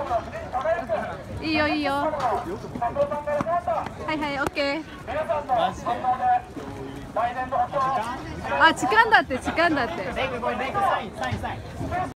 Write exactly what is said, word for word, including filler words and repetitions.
いいよいいよ。はいはい、オッケー。あ、時間だって時間だって。